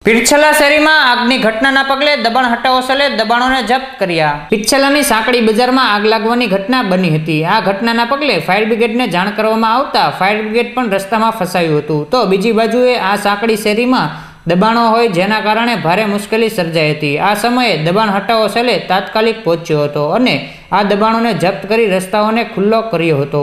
પીરછલા શેરીમાં આગની ઘટનાના પગલે દબાણ હટાવો સેલે દબાણોને જપ્ત કર્યા। પીરછલાની સાંકડી બજારમાં આગ લાગવાની ઘટના બની હતી। આ ઘટનાના પગલે ફાયર બ્રિગેડને જાણ કરવામાં આવતા ફાયર બ્રિગેડ પણ રસ્તામાં ફસાયું હતું। તો બીજી બાજુએ આ સાંકડી શેરીમાં દબાણો હોય જેના કારણે ભારે મુશ્કેલી સર્જાઈ હતી। આ સમયે દબાણ હટાવો સેલે તાત્કાલિક પહોંચ્યો હતો અને આ દબાણોને જપ્ત કરી રસ્તાઓને ખુલ્લો કર્યો હતો।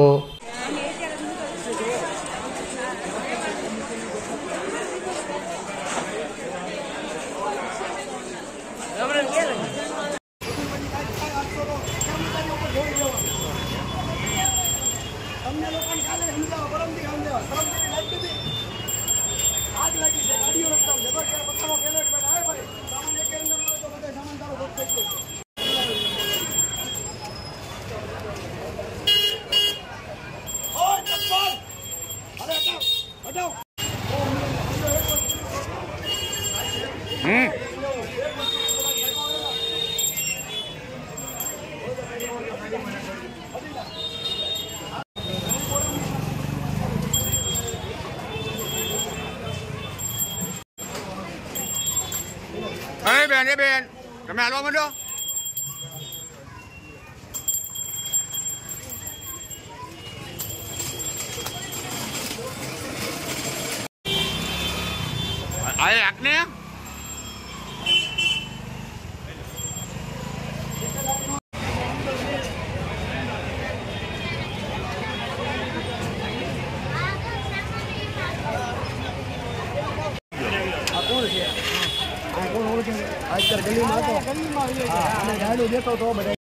બેન તમે હાલવા માંડો। આય આકને આજકાલ ગલીમાં હતો, ગાડું દેતો તો બધા